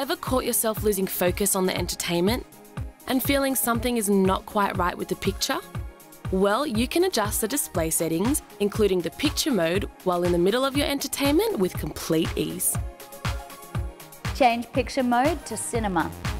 Ever caught yourself losing focus on the entertainment and feeling something is not quite right with the picture? Well, you can adjust the display settings, including the picture mode, while in the middle of your entertainment with complete ease. Change picture mode to cinema.